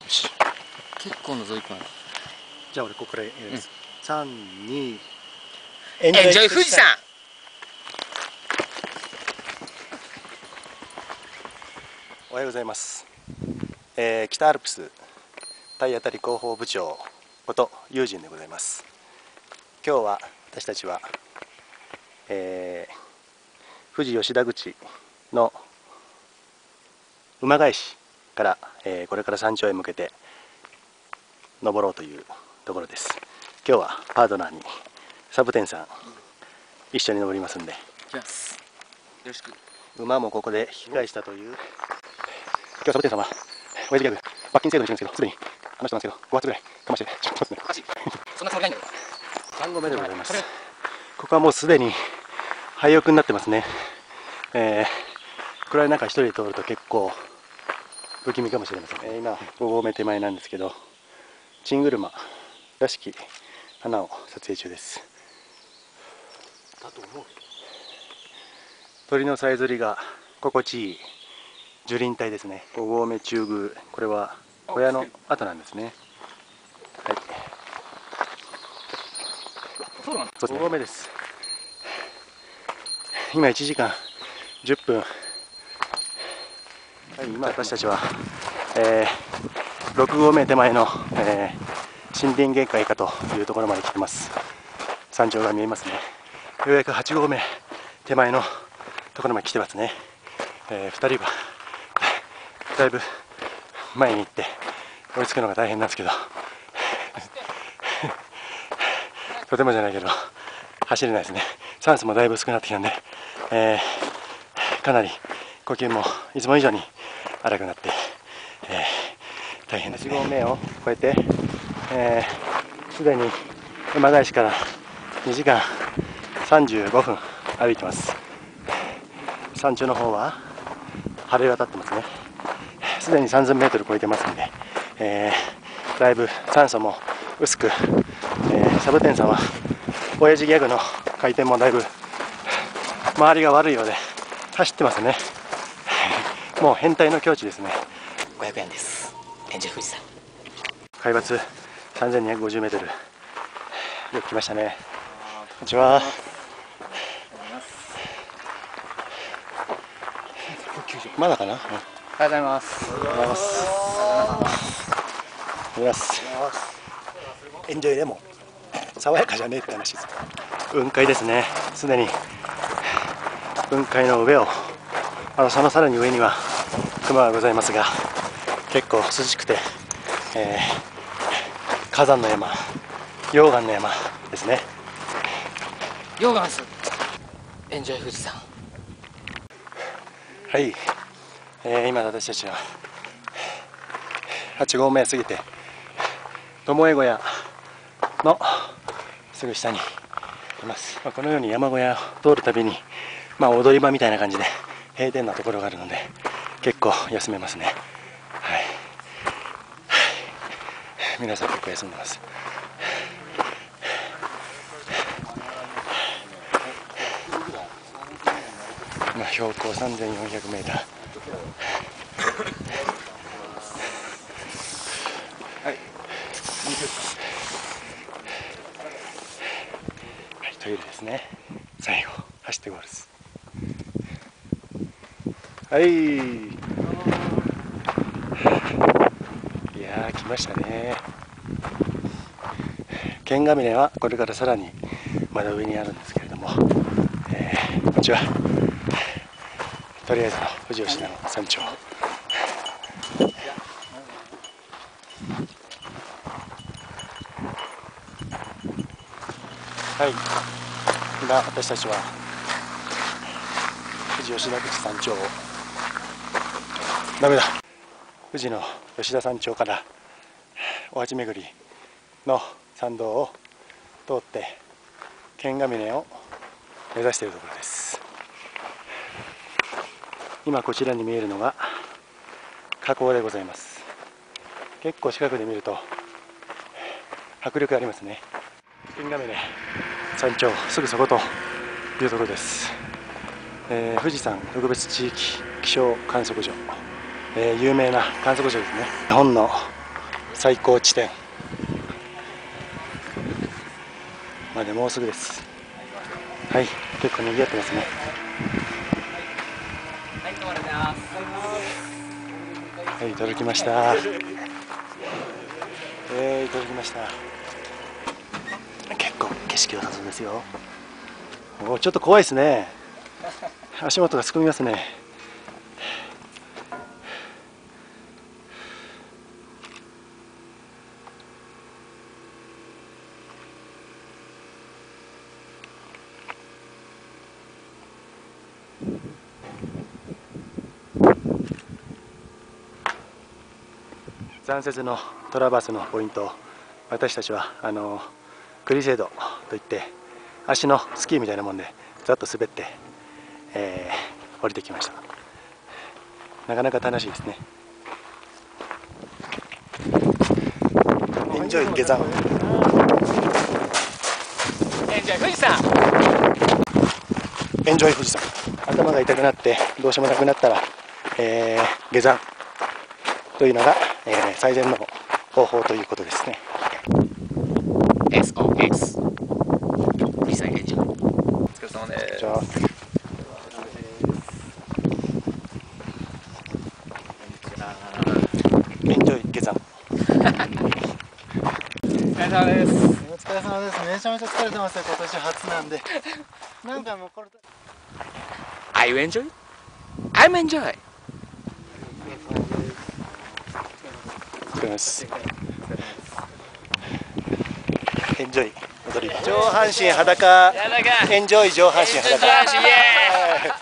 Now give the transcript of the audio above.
結構覗いてます。 じゃあ俺ここからやります。3、2、 エンジョイ富士山。 おはようございます。北アルプス体当たり広報部長こと友人でございます。今日は私たちは、富士吉田口の馬返しから、これから山頂へ向けて登ろうというところです。今日はパートナーにサブテンさん一緒に登りますんで、よろしく。 馬もここで引き返したという。今日サブテンさんは親父ギャグ罰金制度にしてるんですけど、すでに話してますけど5発ぐらいかましてちょっとますね。 そんなつもりないんだよ。 3合目でございます。ここはもうすでに廃屋になってますね。暗い中一人で通ると結構不気味かもしれません。今5合目手前なんですけど、チングルマらしき花を撮影中です。だと思う。鳥のさえずりが心地いい樹林帯ですね。5合目中宮、これは小屋の跡なんですね。はい、 そうなん 5合目です。今1時間10分。はい、今私たちは、6合目手前の、森林限界かというところまで来てます。山頂が見えますね。ようやく8合目手前のところまで来てますね。2人はだいぶ前に行って追いつくのが大変なんですけどとてもじゃないけど走れないですね。酸素もだいぶ薄くなってきたんで、かなり呼吸もいつも以上に荒くなって、大変ですね。8合目を超えてすでに馬返しから2時間35分歩いてます。山頂の方は晴れ渡ってますね。すでに3000メートル超えてますんで、だいぶ酸素も薄く、サブテンさんは親父ギャグの回転もだいぶ周りが悪いようで走ってますね。もう変態の境地ですね。 500円です。エンジョイ富士山。 海抜3250メートル。よく来ましたね。こんにちは。まだかな。 おはようございます。 おはようございます。おはようございます。エンジョイレモン。爽やかじゃねえって話です。雲海ですね。すでに雲海の上を、そのさらに上には熊がございますが、結構涼しくて、火山の山、溶岩の山ですね。 溶岩スエンジョイ富士山。 はい、今私たちは8合目過ぎて巴小屋のすぐ下にいます。このように山小屋を通るたびに、踊り場みたいな感じで閉店なところがあるので結構休めますね。はい、皆さん結構休んでます。標高3400メーター。はい、トイレですね。最後走ってゴールです。はい、いやー来ましたね。剣ヶ峰はこれからさらにまだ上にあるんですけれども、こんにちは。とりあえずの富士吉田の山頂。はい、今私たちは富士吉田口山頂を、ダメだ、富士の吉田山頂からお鉢巡りの参道を通って剣ヶ峰を目指しているところです。今こちらに見えるのが火口でございます。結構近くで見ると迫力ありますね。剣ヶ峰山頂すぐそこというところです。富士山特別地域気象観測所、有名な観測所ですね。日本の最高地点までもうすぐです。はい、結構賑わってますね。はい、届きました。届きました。結構景色良さそうですよ。おー、ちょっと怖いですね。足元がすくみますね。残雪のトラバースのポイント、私たちはクリセードといって足のスキーみたいなもんでざっと滑って、降りてきました。なかなか楽しいですね。エンジョイ下山。 エンジョイ富士山。 エンジョイ富士山。頭が痛くなってどうしようもなくなったら、下山というのが、最善の方法ということですね。 SOS 富士山エンジョイ。お疲れ様です。 じゃあエンジョイ下山。 お疲れ様です。 お疲れ様です。めちゃめちゃ疲れてますよ。今年初なんで。なんかもうこれ。 Are you enjoy? I'm enjoy. お疲れ様です。エンジョイ踊り。上半身裸。エンジョイ上半身裸。 イエーイ。